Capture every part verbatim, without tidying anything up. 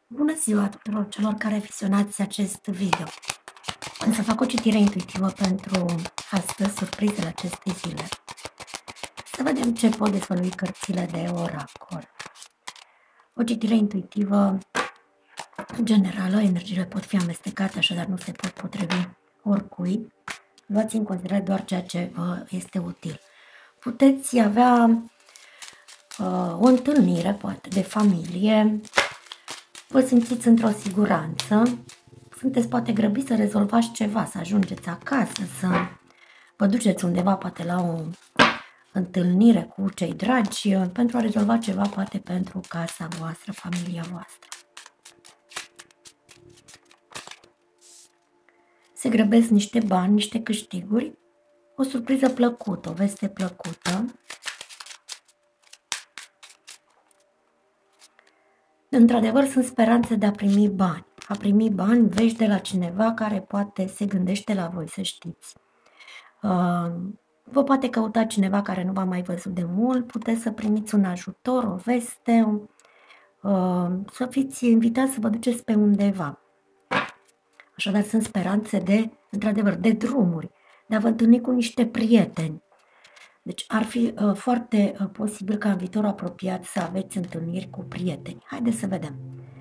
Bună ziua tuturor celor care visionați acest video. Am să fac o citire intuitivă pentru astăzi, surprizele acestei zile. Să vedem ce pot dezvălui cărțile de oracol. O citire intuitivă generală, energiile pot fi amestecate, așadar nu se pot potrivi oricui. Luați în considerare doar ceea ce vă este util. Puteți avea uh, o întâlnire, poate, de familie. Vă simțiți într-o siguranță, sunteți poate grăbiți să rezolvați ceva, să ajungeți acasă, să vă duceți undeva, poate la o întâlnire cu cei dragi, pentru a rezolva ceva, poate pentru casa voastră, familia voastră. Se grăbesc niște bani, niște câștiguri, o surpriză plăcută, o veste plăcută. Într-adevăr, sunt speranțe de a primi bani. A primi bani, vești de la cineva care poate se gândește la voi, să știți. Vă poate căuta cineva care nu v-a mai văzut de mult, puteți să primiți un ajutor, o veste, să fiți invitați să vă duceți pe undeva. Așadar, sunt speranțe de, într-adevăr, de drumuri, de a vă întâlni cu niște prieteni. Deci ar fi uh, foarte uh, posibil ca în viitorul apropiat să aveți întâlniri cu prieteni. Haideți să vedem.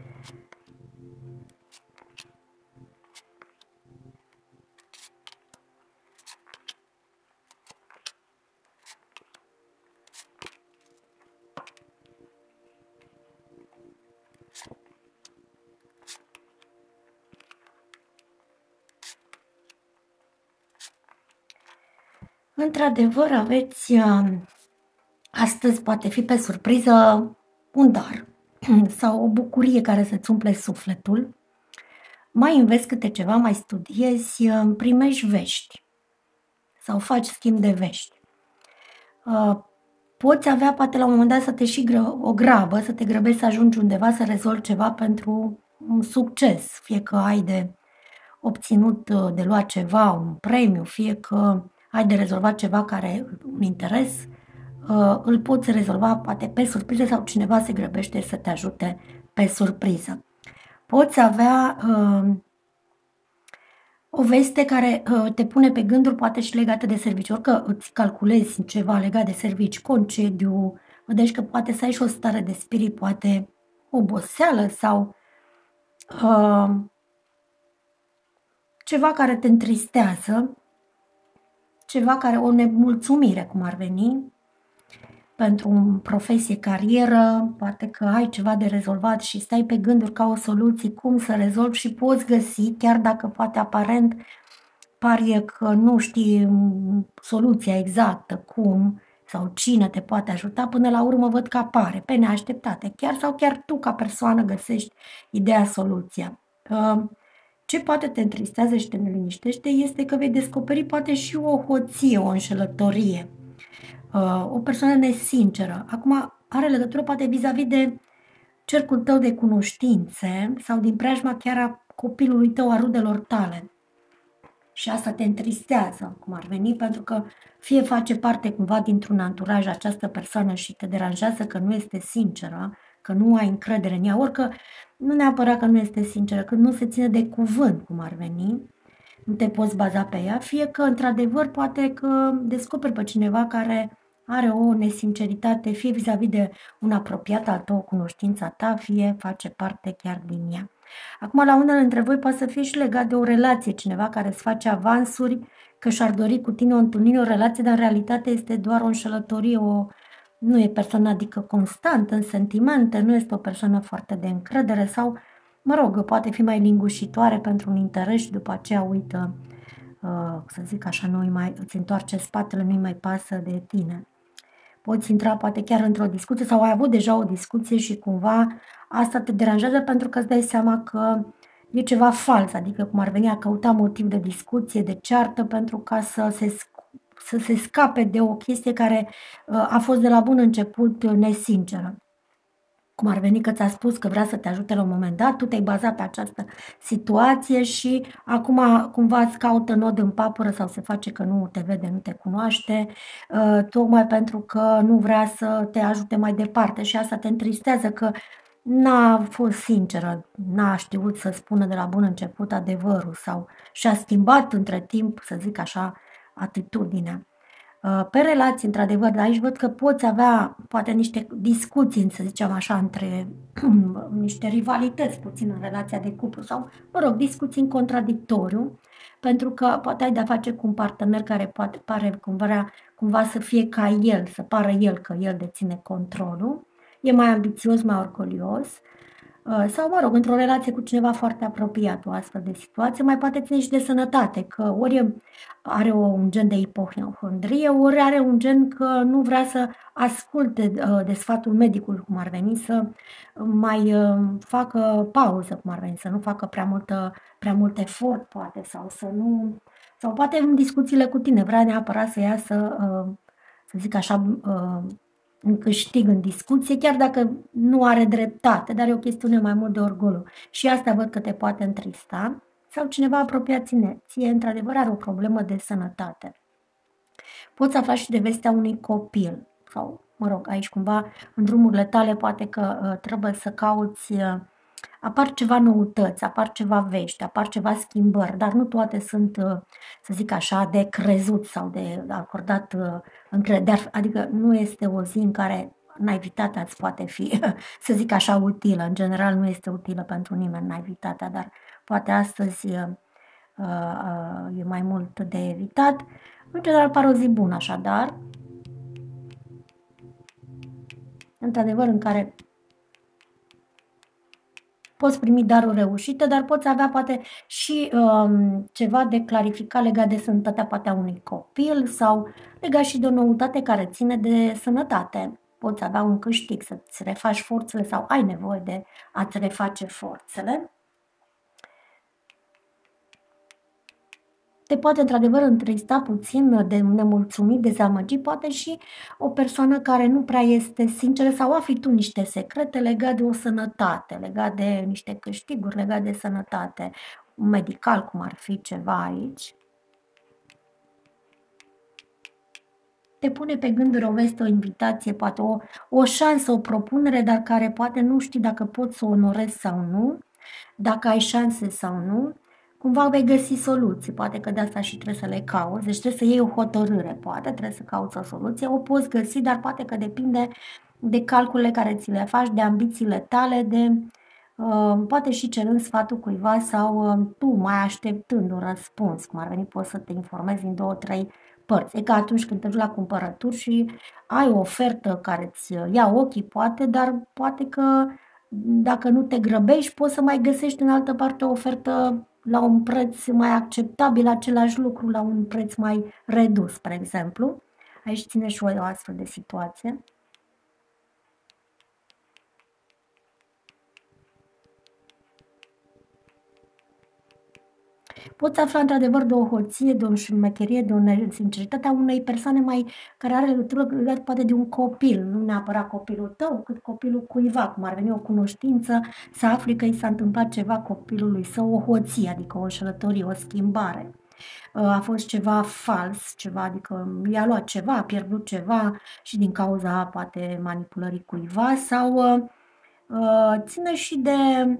Într-adevăr, aveți, uh, astăzi poate fi pe surpriză un dar sau o bucurie care să-ți umple sufletul. Mai înveți câte ceva, mai studiezi, uh, primești vești sau faci schimb de vești. Uh, poți avea poate la un moment dat să te și gră, o grabă, să te grăbești să ajungi undeva să rezolvi ceva pentru un succes, fie că ai de obținut, de luat ceva, un premiu, fie că ai de rezolvat ceva care un interes, uh, îl poți rezolva poate pe surpriză sau cineva se grăbește să te ajute pe surpriză. Poți avea uh, o veste care uh, te pune pe gânduri poate și legate de serviciu, orică îți calculezi ceva legat de serviciu, concediu, vedeți că poate să ai și o stare de spirit, poate oboseală sau uh, ceva care te întristează, ceva care o nemulțumire, cum ar veni, pentru o profesie, carieră, poate că ai ceva de rezolvat și stai pe gânduri ca o soluție, cum să rezolvi și poți găsi, chiar dacă poate aparent pare că nu știi soluția exactă, cum sau cine te poate ajuta, până la urmă văd că apare pe neașteptate, chiar sau chiar tu ca persoană găsești ideea, soluția. Ce poate te întristează și te neliniștește este că vei descoperi poate și o hoție, o înșelătorie, o persoană nesinceră. Acum are legătură poate vis-a-vis de cercul tău de cunoștințe sau din preajma chiar a copilului tău, a rudelor tale. Și asta te întristează, cum ar veni, pentru că fie face parte cumva dintr-un anturaj această persoană și te deranjează că nu este sinceră, că nu ai încredere în ea, orică nu neapărat că nu este sinceră, că nu se ține de cuvânt, cum ar veni, nu te poți baza pe ea, fie că într-adevăr poate că descoperi pe cineva care are o nesinceritate, fie vis-a-vis de un apropiat al tău, cunoștința ta, fie face parte chiar din ea. Acum, la unele dintre voi poate să fie și legat de o relație, cineva care îți face avansuri, că și-ar dori cu tine o întâlnire, o relație, dar în realitate este doar o înșelătorie, o... nu e persoană, adică constantă în sentimente, nu este o persoană foarte de încredere sau, mă rog, poate fi mai lingușitoare pentru un interes și după aceea uită, uh, să zic așa, nu mai, îți întoarce spatele, nu-i mai pasă de tine. Poți intra poate chiar într-o discuție sau ai avut deja o discuție și cumva asta te deranjează pentru că îți dai seama că e ceva fals, adică cum ar veni a căuta motiv de discuție, de ceartă pentru ca să se, să se scape de o chestie care a fost de la bun început nesinceră. Cum ar veni că ți-a spus că vrea să te ajute la un moment dat, tu te-ai bazat pe această situație și acum cumva îți caută nod în papură sau se face că nu te vede, nu te cunoaște, tocmai pentru că nu vrea să te ajute mai departe și asta te întristează că n-a fost sinceră, n-a știut să spună de la bun început adevărul sau și-a schimbat între timp, să zic așa, atitudinea. Pe relații, într-adevăr, dar aici văd că poți avea poate niște discuții, să zicem așa, între niște rivalități puțin în relația de cuplu sau, mă rog, discuții în contradictoriu, pentru că poate ai de-a face cu un partener care poate pare cumva, cumva să fie ca el, să pară el că el deține controlul, e mai ambițios, mai orgolios, sau, mă rog, într-o relație cu cineva foarte apropiat, o astfel de situație, mai poate ține și de sănătate, că ori are un gen de ipohondrie, ori are un gen că nu vrea să asculte de sfatul medicului, cum ar veni, să mai facă pauză, cum ar veni, să nu facă prea, multă, prea mult efort, poate, sau să nu... Sau poate în discuțiile cu tine vrea neapărat să iasă, să zic așa, în câștig în discuție, chiar dacă nu are dreptate, dar e o chestiune mai mult de orgoliu. Și asta văd că te poate întrista. Sau cineva apropiat ție, ție într-adevăr are o problemă de sănătate. Poți afla și de vestea unui copil. Sau, mă rog, aici cumva în drumurile tale poate că uh, trebuie să cauți, uh, apar ceva noutăți, apar ceva vești, apar ceva schimbări, dar nu toate sunt, uh, să zic așa, de crezut sau de acordat uh, încredere. Adică nu este o zi în care naivitatea îți poate fi, să zic așa, utilă. În general nu este utilă pentru nimeni naivitatea, dar poate astăzi uh, uh, e mai mult de evitat. În general pare o zi bună, așadar, într-adevăr, în care poți primi daruri reușite, dar poți avea poate și um, ceva de clarificat legat de sănătatea poate a unui copil sau legat și de o noutate care ține de sănătate. Poți avea un câștig, să-ți refaci forțele sau ai nevoie de a-ți reface forțele. Te poate într-adevăr întrista puțin, de nemulțumit, dezamăgit, poate și o persoană care nu prea este sinceră sau afli tu niște secrete legate de o sănătate, legate de niște câștiguri, legate de sănătate medical, cum ar fi ceva aici. Te pune pe gânduri o veste, o invitație, poate o, o șansă, o propunere, dar care poate nu știi dacă poți să o onorezi sau nu, dacă ai șanse sau nu. Cumva vei găsi soluții, poate că de asta și trebuie să le cauți, deci trebuie să iei o hotărâre, poate trebuie să cauți o soluție, o poți găsi, dar poate că depinde de calculele care ți le faci, de ambițiile tale, de uh, poate și cerând sfatul cuiva sau uh, tu mai așteptând un răspuns, cum ar veni, poți să te informezi din două, trei părți. E ca atunci când te duci la cumpărături și ai o ofertă care îți ia ochii, poate, dar poate că dacă nu te grăbești, poți să mai găsești în altă parte o ofertă la un preț mai acceptabil, același lucru la un preț mai redus, spre exemplu. Aici ține și o astfel de situație. Poți afla într-adevăr de o hoție, de o șmecherie, de o sinceritate a unei persoane mai care are legătură legat poate de un copil, nu neapărat copilul tău, cât copilul cuiva, cum ar veni o cunoștință, să afli că i s-a întâmplat ceva copilului său, o hoție, adică o înșelătorie, o schimbare. A fost ceva fals, ceva, adică i-a luat ceva, a pierdut ceva și din cauza poate manipulării cuiva sau uh, ține și de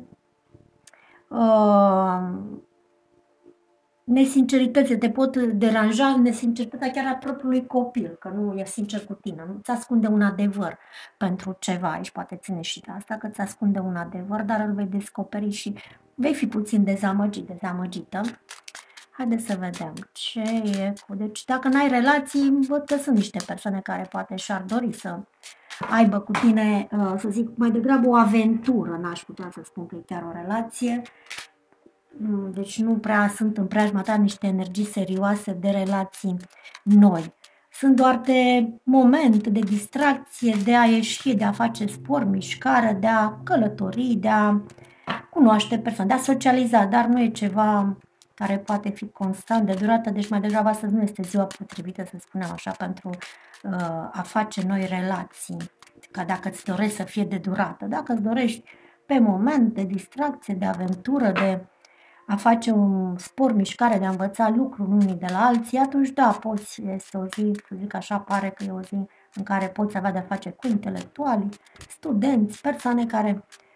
uh, nesincerități, te pot deranja nesinceritatea chiar a propriului copil, că nu e sincer cu tine, nu ți ascunde un adevăr pentru ceva, aici poate ține și de asta, că ți ascunde un adevăr, dar îl vei descoperi și vei fi puțin dezamăgit, dezamăgită. Haideți să vedem ce e cu... Deci dacă n-ai relații, văd că sunt niște persoane care poate și-ar dori să aibă cu tine, să zic, mai degrabă o aventură, n-aș putea să spun că e chiar o relație. Deci nu prea sunt în preajma ta niște energii serioase de relații noi. Sunt doar de moment, de distracție, de a ieși, de a face sport, mișcare, de a călători, de a cunoaște persoane, de a socializa, dar nu e ceva care poate fi constant, de durată, deci mai degrabă astăzi nu este ziua potrivită, să spunem așa, pentru uh, a face noi relații, ca dacă îți dorești să fie de durată. Dacă îți dorești pe moment de distracție, de aventură, de a face un sport, mișcare, de a învăța lucruri unii de la alții, atunci da, poți, este o zi, să zic așa, pare că e o zi în care poți avea de-a face cu intelectuali, studenți, persoane care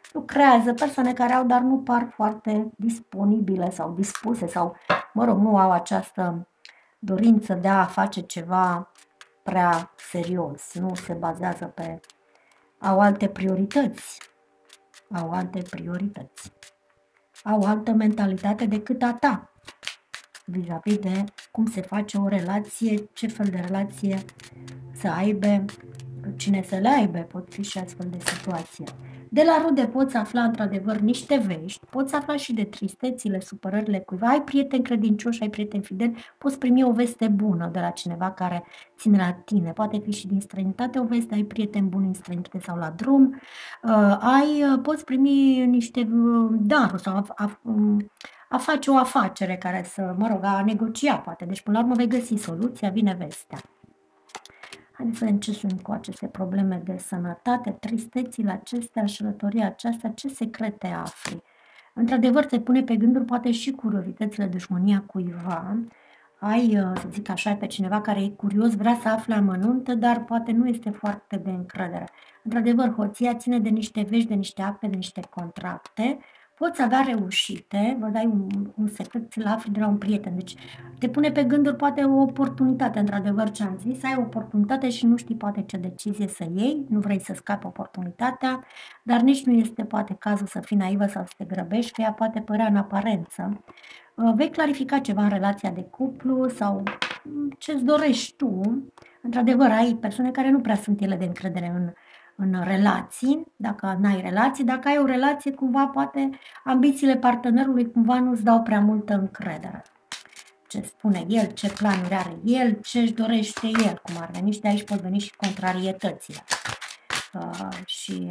lucrează, persoane care au, dar nu par foarte disponibile sau dispuse sau, mă rog, nu au această dorință de a face ceva prea serios, nu se bazează pe... au alte priorități, au alte priorități, au altă mentalitate decât a ta, vis-a-vis de cum se face o relație, ce fel de relație să aibă, cine să le aibă, pot fi și astfel de situații. De la rude poți afla într-adevăr niște vești, poți afla și de tristețile, supărările cuiva, ai prieteni credincioși, ai prieteni fideli, poți primi o veste bună de la cineva care ține la tine, poate fi și din străinătate o veste, ai prieteni buni în străinătate sau la drum, uh, ai, uh, poți primi niște uh, daruri sau a, a, um, a face o afacere care să, mă rog, a negocia poate, deci până la urmă vei găsi soluția, vine vestea. Haideți să vedem ce sunt cu aceste probleme de sănătate, tristețile acestea, înșelătoria aceasta, ce secrete afli. Într-adevăr, te pune pe gânduri poate și curiozitățile, dușmânia cuiva. Ai, să zic așa, pe cineva care e curios, vrea să afle amănunte, dar poate nu este foarte de încredere. Într-adevăr, hoția ține de niște vești, de niște acte, de niște contracte. Poți avea reușite, vă dai un, un secret, ți-l afli de la un prieten. Deci te pune pe gânduri poate o oportunitate, într-adevăr ce am zis, ai o oportunitate și nu știi poate ce decizie să iei, nu vrei să scapi oportunitatea, dar nici nu este poate cazul să fii naivă sau să te grăbești, că ea poate părea în aparență. Vei clarifica ceva în relația de cuplu sau ce-ți dorești tu. Într-adevăr, ai persoane care nu prea sunt ele de încredere în în relații, dacă n-ai relații, dacă ai o relație, cumva poate ambițiile partenerului cumva nu-ți dau prea multă încredere. Ce spune el, ce planuri are el, ce își dorește el, cum ar veni, și de aici pot veni și contrarietățile. Uh, și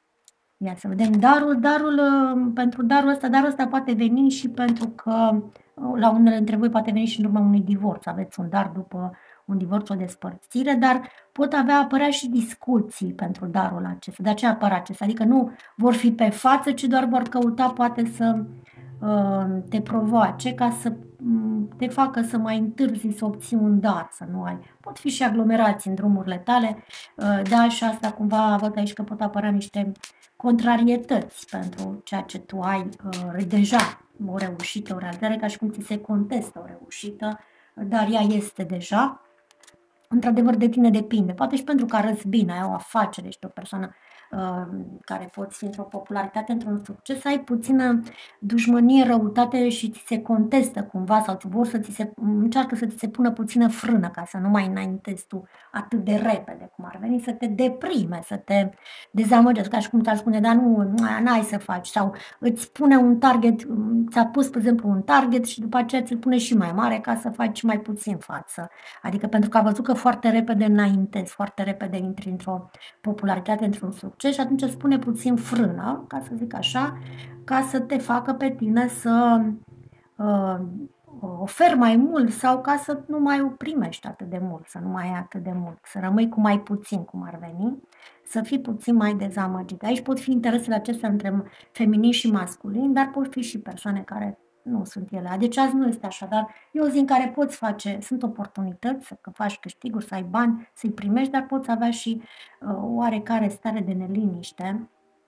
ia să vedem, darul, darul, uh, pentru darul ăsta, darul ăsta poate veni și pentru că uh, la unele dintre voi poate veni și în urma unui divorț, aveți un dar după un divorț, o despărțire, dar pot avea apărea și discuții pentru darul acesta. De aceea apar acesta, adică nu vor fi pe față, ci doar vor căuta poate să uh, te provoace ca să um, te facă să mai întârzi să obții un dar, să nu ai. Pot fi și aglomerații în drumurile tale, uh, da, și asta cumva văd aici că pot apărea niște contrarietăți pentru ceea ce tu ai uh, deja o reușită, o realizare, ca și cum ți se contestă o reușită, dar ea este deja. Într-adevăr, de tine depinde. Poate și pentru că arăți bine, ai o afacere, ești o persoană uh, care poți fi într-o popularitate, într-un succes, ai puțină dușmănie, răutate și ți se contestă cumva sau vor să ți se, încearcă să ți se pună puțină frână ca să nu mai înaintezi tu atât de repede cum ar veni, să te deprime, să te dezamăgești, ca și cum ți-ar spune, dar nu, n-ai să faci, sau îți pune un target, ți-a pus, de exemplu, un target și după aceea ți-l pune și mai mare ca să faci mai puțin față. Adică pentru că a văzut că foarte repede înaintezi, foarte repede intri într-o popularitate, într-un succes și atunci îți pune puțin frână, ca să zic așa, ca să te facă pe tine să uh, oferi mai mult sau ca să nu mai o primești atât de mult, să nu mai ai atât de mult, să rămâi cu mai puțin, cum ar veni, să fii puțin mai dezamăgit. Aici pot fi interesele acestea între feminin și masculin, dar pot fi și persoane care nu sunt ele. Deci azi nu este așa, dar e o zi în care poți face, sunt oportunități să faci câștiguri, să ai bani, să-i primești, dar poți avea și uh, oarecare stare de neliniște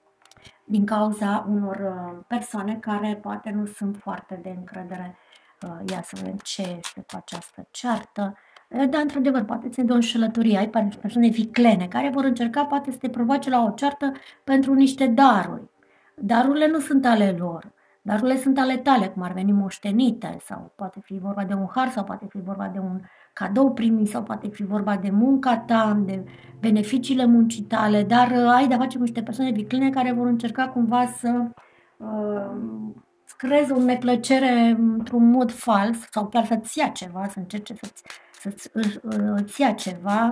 din cauza unor uh, persoane care poate nu sunt foarte de încredere. Uh, ia să vedem ce este cu această ceartă. Uh, dar, într-adevăr, poate ține de o înșelătorie. Ai persoane viclene care vor încerca poate să te provoace la o ceartă pentru niște daruri. Darurile nu sunt ale lor. Darurile sunt ale tale, cum ar veni moștenite, sau poate fi vorba de un har, sau poate fi vorba de un cadou primit, sau poate fi vorba de munca ta, de beneficiile muncii tale, dar uh, ai de-a face cu niște persoane vicline care vor încerca cumva să uh, creeze o neplăcere într-un mod fals, sau chiar să-ți ia ceva, să încerce să-ți, să-ți uh, ia ceva,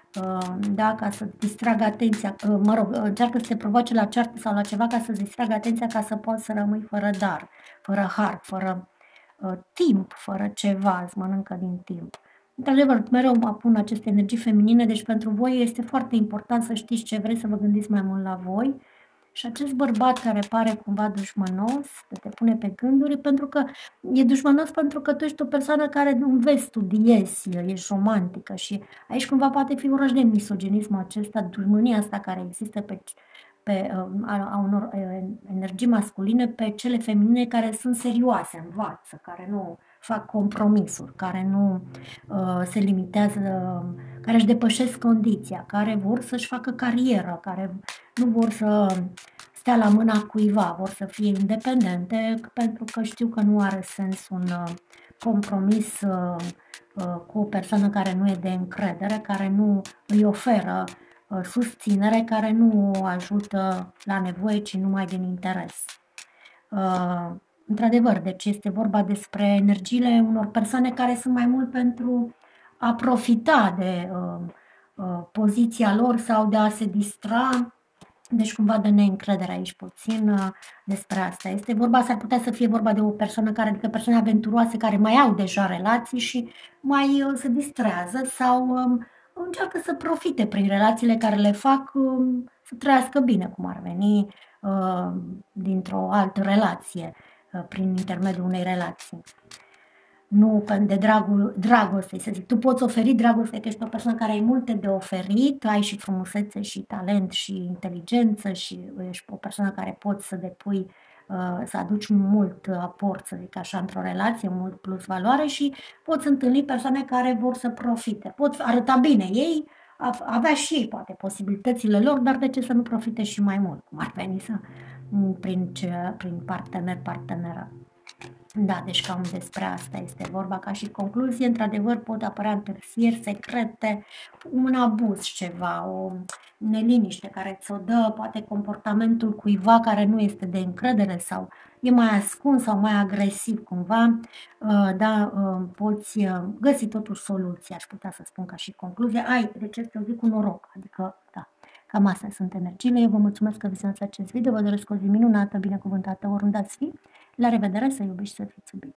da, ca să distragă atenția, mă rog, încearcă să te provoace la ceartă sau la ceva ca să-ți distragă atenția ca să poți să rămâi fără dar, fără har, fără uh, timp, fără ceva, îți mănâncă din timp. Într-adevăr, mereu mă pun aceste energii feminine, deci pentru voi este foarte important să știți ce vreți, să vă gândiți mai mult la voi. Și acest bărbat care pare cumva dușmănos, că te pune pe gânduri, pentru că e dușmănos pentru că tu ești o persoană care nu vezi, studiezi, ești romantică și aici cumva poate fi vorba de misoginismul acesta, dușmânia asta care există pe, pe, a, a unor energii masculine pe cele feminine care sunt serioase, învață, care nu fac compromisuri, care nu uh, se limitează, care își depășesc condiția, care vor să-și facă carieră, care nu vor să stea la mâna cuiva, vor să fie independente pentru că știu că nu are sens un uh, compromis uh, uh, cu o persoană care nu e de încredere, care nu îi oferă uh, susținere, care nu o ajută la nevoie, ci numai din interes. Uh, într-adevăr, deci este vorba despre energiile unor persoane care sunt mai mult pentru a profita de uh, uh, poziția lor sau de a se distra. Deci cumva de neîncredere aici puțin uh, despre asta. Este vorba, s-ar putea să fie vorba de o persoană care, adică persoane aventuroase care mai au deja relații și mai uh, se distrează sau um, încearcă să profite prin relațiile care le fac um, să trăiască bine, cum ar veni uh, dintr-o altă relație, uh, prin intermediul unei relații. Nu de dragul dragostei, să zic. Tu poți oferi dragoste, că ești o persoană care ai multe de oferit, ai și frumusețe și talent și inteligență și ești o persoană care poți să depui, să aduci mult aport, să zic așa, într-o relație, mult plus valoare și poți întâlni persoane care vor să profite. Pot arăta bine ei, avea și ei poate posibilitățile lor, dar de ce să nu profite și mai mult, cum ar veni să, prin, ce, prin partener, parteneră. Da, deci cam despre asta este vorba ca și concluzie. Într-adevăr pot apărea întârzieri, secrete, un abuz ceva, o neliniște care ți-o dă, poate comportamentul cuiva care nu este de încredere sau e mai ascuns sau mai agresiv cumva, da, poți găsi totuși soluții, aș putea să spun ca și concluzie. Ai, deci este o zi cu noroc, adică, da. Cam astea sunt energiile. Eu vă mulțumesc că vizionați acest video, vă doresc o zi minunată, binecuvântată, oriunde ați fi. La revedere, să iubiți și să fiți iubiți!